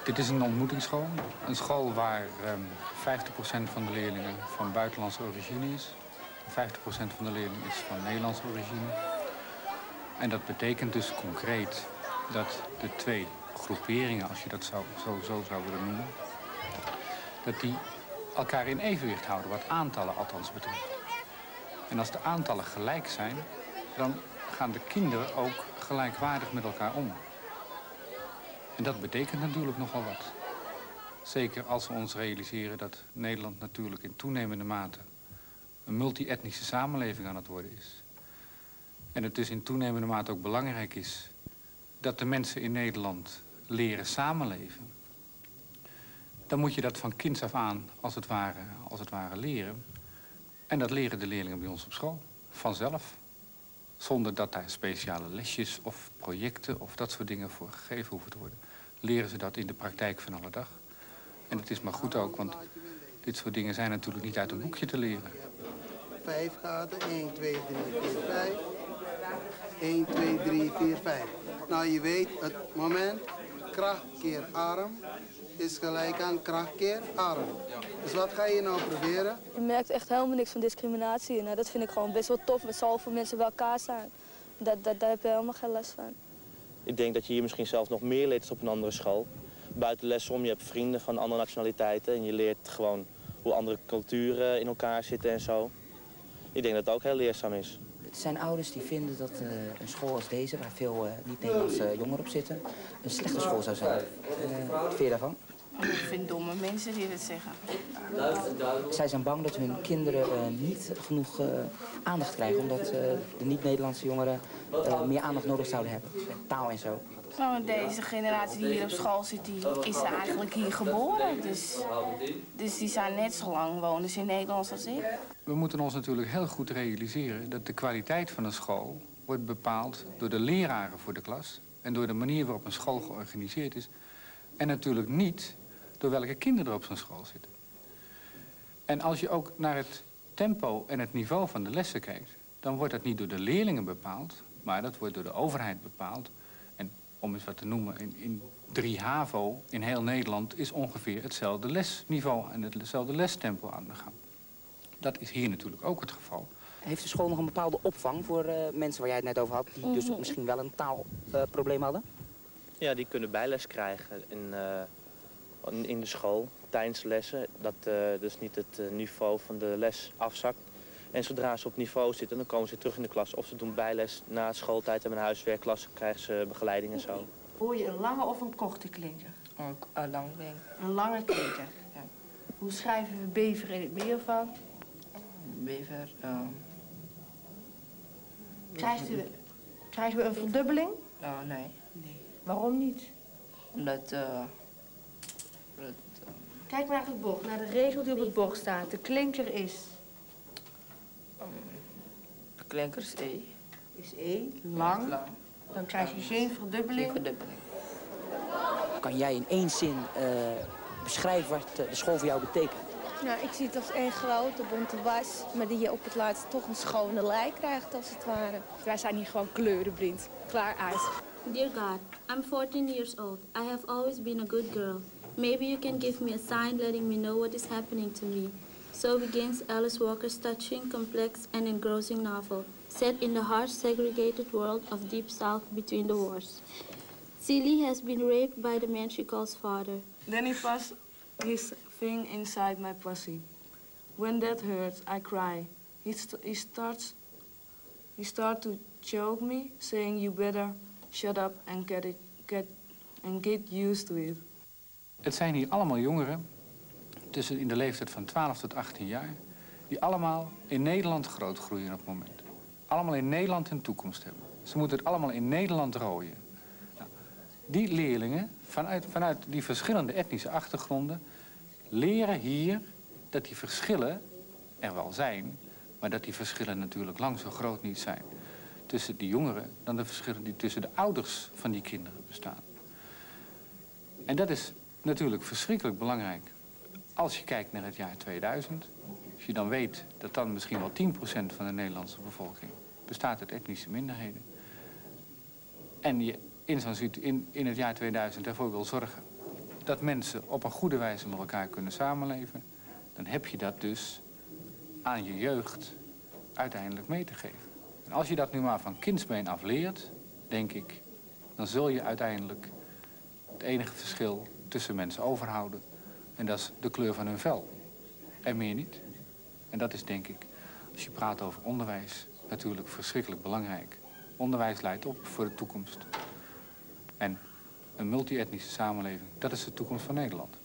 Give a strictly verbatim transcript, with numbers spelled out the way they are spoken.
Dit is een ontmoetingsschool. Een school waar um, vijftig procent van de leerlingen van buitenlandse origine is. vijftig procent van de leerlingen is van Nederlandse origine. En dat betekent dus concreet dat de twee groeperingen, als je dat zou, zo, zo zou willen noemen, dat die elkaar in evenwicht houden, wat aantallen althans betreft. En als de aantallen gelijk zijn, dan gaan de kinderen ook gelijkwaardig met elkaar om. En dat betekent natuurlijk nogal wat. Zeker als we ons realiseren dat Nederland natuurlijk in toenemende mate een multi-etnische samenleving aan het worden is. En het dus in toenemende mate ook belangrijk is dat de mensen in Nederland leren samenleven. Dan moet je dat van kinds af aan als het ware, als het ware leren. En dat leren de leerlingen bij ons op school. Vanzelf. Zonder dat daar speciale lesjes of projecten of dat soort dingen voor gegeven hoeven te worden. Leren ze dat in de praktijk van alle dag. En het is maar goed ook, want dit soort dingen zijn natuurlijk niet uit een boekje te leren. Vijf gaten, één, twee, drie, vier, vijf. één, twee, drie, vier, vijf. Nou, je weet, het moment kracht keer arm is gelijk aan kracht keer arm. Dus wat ga je nou proberen? Je merkt echt helemaal niks van discriminatie. En dat vind ik gewoon best wel tof, met zoveel mensen bij elkaar zijn. Dat, dat, daar heb je helemaal geen les van. Ik denk dat je hier misschien zelfs nog meer leert op een andere school. Buiten les om, je hebt vrienden van andere nationaliteiten en je leert gewoon hoe andere culturen in elkaar zitten en zo. Ik denk dat het ook heel leerzaam is. Er zijn ouders die vinden dat uh, een school als deze, waar veel uh, niet-Nederlandse jongeren op zitten, een slechte school zou zijn. Uh, wat vind je daarvan? Ik vind domme mensen die dat zeggen. Zij zijn bang dat hun kinderen uh, niet genoeg uh, aandacht krijgen, omdat uh, de niet-Nederlandse jongeren uh, meer aandacht nodig zouden hebben. Taal en zo. Nou, deze generatie die hier op school zit, die is eigenlijk hier geboren. Dus, dus die zijn net zo lang woners in Nederland als ik. We moeten ons natuurlijk heel goed realiseren dat de kwaliteit van een school wordt bepaald door de leraren voor de klas en door de manier waarop een school georganiseerd is. En natuurlijk niet door welke kinderen er op zo'n school zitten. En als je ook naar het tempo en het niveau van de lessen kijkt, dan wordt dat niet door de leerlingen bepaald, maar dat wordt door de overheid bepaald. En om eens wat te noemen, in, in drie HAVO in heel Nederland is ongeveer hetzelfde lesniveau en hetzelfde lestempo aan de gang. Dat is hier natuurlijk ook het geval. Heeft de school nog een bepaalde opvang voor uh, mensen waar jij het net over had, die dus misschien wel een taalprobleem uh, hadden? Ja, die kunnen bijles krijgen in, uh, in de school, tijdens lessen. Dat uh, dus niet het uh, niveau van de les afzakt. En zodra ze op niveau zitten, dan komen ze terug in de klas. Of ze doen bijles na schooltijd, hebben een huiswerkklas, krijgen ze begeleiding en zo. Hoor je een lange of een korte klinker? Een, een lange klinker. Een lange klinker. Ja. Hoe schrijven we bever in het meervoud? Bever, uh... Krijgen we, krijgen we een verdubbeling? Oh, nee. nee. Waarom niet? Omdat, uh... dat, uh... Kijk naar het bord, naar de regel die op het bord staat. De klinker is? Um, de klinker is E. Is E, lang. lang. Dan krijg je geen verdubbeling. Geen verdubbeling. Kan jij in één zin uh, beschrijven wat de school voor jou betekent? Nou, ik zie het als één grote bonte was, maar die je op het laatst toch een schone lei krijgt, als het ware. Wij zijn hier gewoon kleurenblind. Klaar uit. Dear God, I'm fourteen years old. I have always been a good girl. Maybe you can give me a sign letting me know what is happening to me. So begins Alice Walker's touching, complex and engrossing novel, set in the harsh, segregated world of Deep South between the wars. Celie has been raped by the man she calls father. Then he passed his thing inside my pussy. When that hurts, I cry. He, st he starts, he starts to choke me, saying, "You better shut up and get it, get, and get used to it." Het zijn hier allemaal jongeren, tussen in de leeftijd van twaalf tot achttien jaar, die allemaal in Nederland grootgroeien op het moment. Allemaal in Nederland een toekomst hebben. Ze moeten het allemaal in Nederland rooien. Nou, die leerlingen, vanuit, vanuit die verschillende etnische achtergronden, leren hier dat die verschillen er wel zijn, maar dat die verschillen natuurlijk lang zo groot niet zijn tussen die jongeren dan de verschillen die tussen de ouders van die kinderen bestaan. En dat is natuurlijk verschrikkelijk belangrijk. Als je kijkt naar het jaar tweeduizend, als je dan weet dat dan misschien wel tien procent van de Nederlandse bevolking bestaat uit etnische minderheden. En je in, zo'n, in, in het jaar tweeduizend ervoor wil zorgen dat mensen op een goede wijze met elkaar kunnen samenleven, dan heb je dat dus aan je jeugd uiteindelijk mee te geven. En als je dat nu maar van kindsbeen af leert, denk ik, dan zul je uiteindelijk het enige verschil tussen mensen overhouden. En dat is de kleur van hun vel. En meer niet. En dat is, denk ik, als je praat over onderwijs, natuurlijk verschrikkelijk belangrijk. Onderwijs leidt op voor de toekomst. En een multi-etnische samenleving, dat is de toekomst van Nederland.